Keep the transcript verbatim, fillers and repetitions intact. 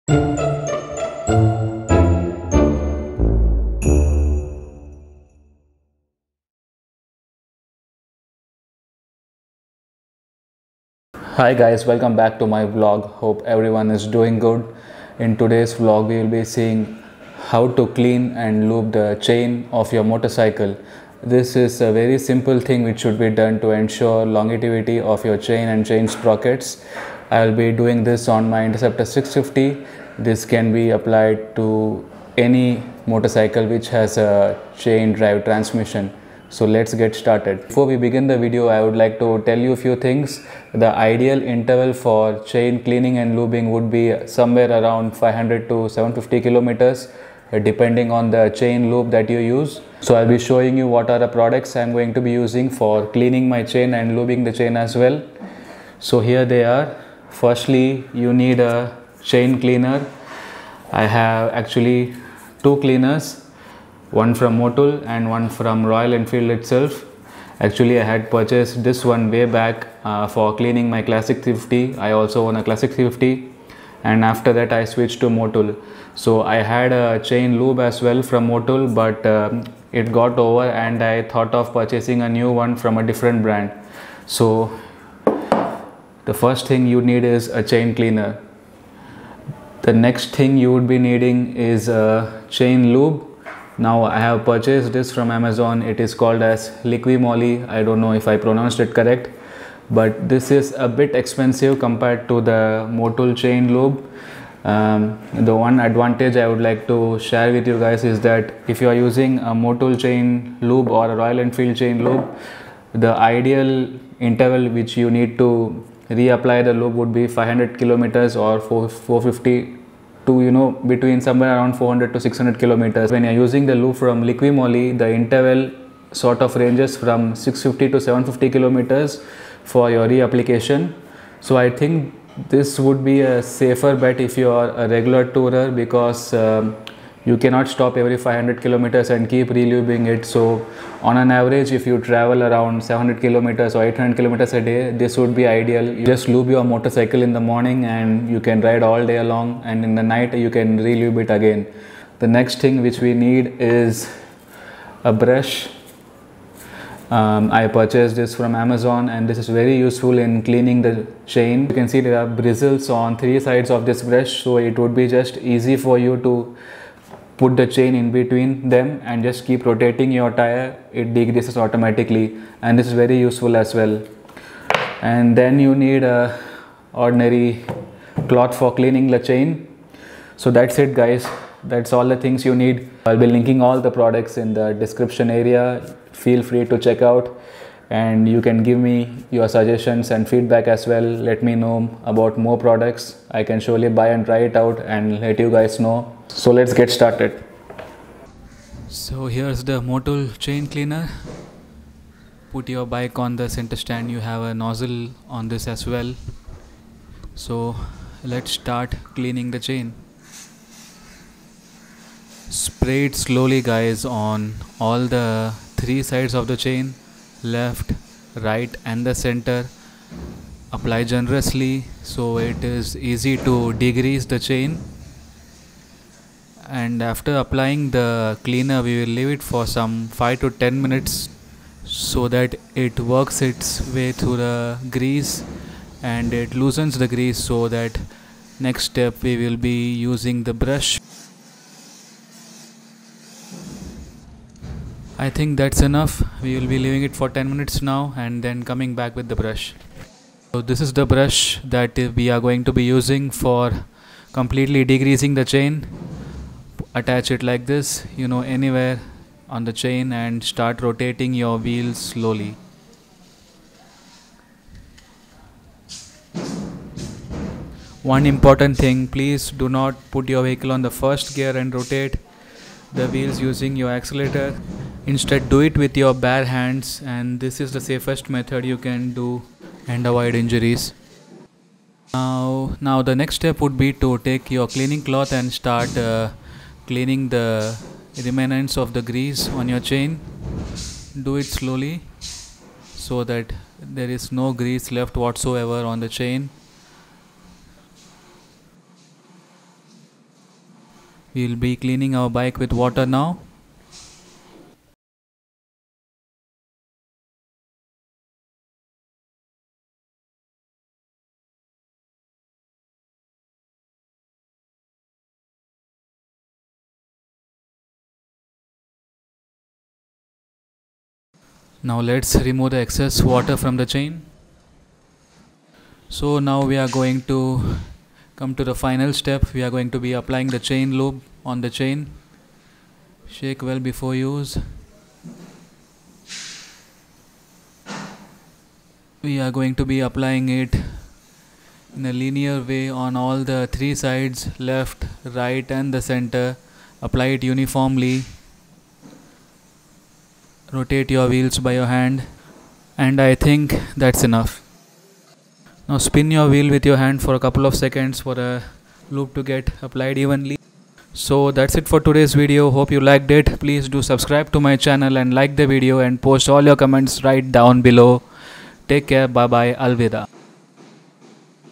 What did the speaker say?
Hi guys, welcome back to my vlog. Hope everyone is doing good. In today's vlog we will be seeing how to clean and lube the chain of your motorcycle. This is a very simple thing which should be done to ensure longevity of your chain and chain sprockets. I will be doing this on my Interceptor six fifty. This can be applied to any motorcycle which has a chain drive transmission. So let's get started. Before we begin the video, I would like to tell you a few things. The ideal interval for chain cleaning and lubing would be somewhere around five hundred to seven hundred fifty kilometers, depending on the chain lube that you use. So I'll be showing you what are the products I'm going to be using for cleaning my chain and lubing the chain as well. So here they are. Firstly, you need a chain cleaner. I have actually two cleaners, one from Motul and one from Royal Enfield itself. Actually I had purchased this one way back uh, for cleaning my Classic three fifty. I also own a Classic three fifty, and after that I switched to Motul. So I had a chain lube as well from Motul, but um, it got over and I thought of purchasing a new one from a different brand. So the first thing you need is a chain cleaner. The next thing you would be needing is a chain lube. Now I have purchased this from Amazon. It is called as Liqui-Moly. I don't know if I pronounced it correct, but this is a bit expensive compared to the Motul chain lube. Um, the one advantage I would like to share with you guys is that if you are using a Motul chain lube or a Royal Enfield chain lube, the ideal interval which you need to reapply the lube would be five hundred kilometers or four hundred fifty to, you know, between somewhere around four hundred to six hundred kilometers. When you're using the lube from Liqui-Moly, the interval sort of ranges from six hundred fifty to seven hundred fifty kilometers for your reapplication. So I think this would be a safer bet if you are a regular tourer, because um, you cannot stop every five hundred kilometers and keep relubing it. So on an average, if you travel around seven hundred kilometers or eight hundred kilometers a day, this would be ideal. You just lube your motorcycle in the morning and you can ride all day long, and in the night you can relube it again. The next thing which we need is a brush. Um, I purchased this from Amazon, and this is very useful in cleaning the chain. You can see there are bristles on three sides of this brush, so it would be just easy for you to put the chain in between them and just keep rotating your tire. It degreases automatically, and this is very useful as well. And then you need a ordinary cloth for cleaning the chain. So that's it guys, that's all the things you need. I'll be linking all the products in the description area. Feel free to check out, and you can give me your suggestions and feedback as well. Let me know about more products. I can surely buy and try it out and let you guys know. So let's get started. So here's the Motul chain cleaner. Put your bike on the center stand. You have a nozzle on this as well. So let's start cleaning the chain. Spray it slowly guys on all the three sides of the chain, left, right and the center. Apply generously so it is easy to degrease the chain. And after applying the cleaner, we will leave it for some five to ten minutes so that it works its way through the grease and it loosens the grease, so that next step we will be using the brush. I think that's enough. We will be leaving it for ten minutes now and then coming back with the brush. So this is the brush that we are going to be using for completely degreasing the chain. Attach it like this, you know, anywhere on the chain, and start rotating your wheels slowly. One important thing, please do not put your vehicle on the first gear and rotate the wheels using your accelerator. Instead, do it with your bare hands, and this is the safest method you can do and avoid injuries. Now, now the next step would be to take your cleaning cloth and start uh, cleaning the remnants of the grease on your chain. Do it slowly so that there is no grease left whatsoever on the chain. We'll be cleaning our bike with water now. Now let's remove the excess water from the chain. So now we are going to come to the final step. We are going to be applying the chain lube on the chain. Shake well before use. We are going to be applying it in a linear way on all the three sides, left, right and the center. Apply it uniformly. Rotate your wheels by your hand, and I think that's enough. Now spin your wheel with your hand for a couple of seconds for a lube to get applied evenly. So that's it for today's video. Hope you liked it. Please do subscribe to my channel and like the video and post all your comments right down below. Take care. Bye bye. Alvida.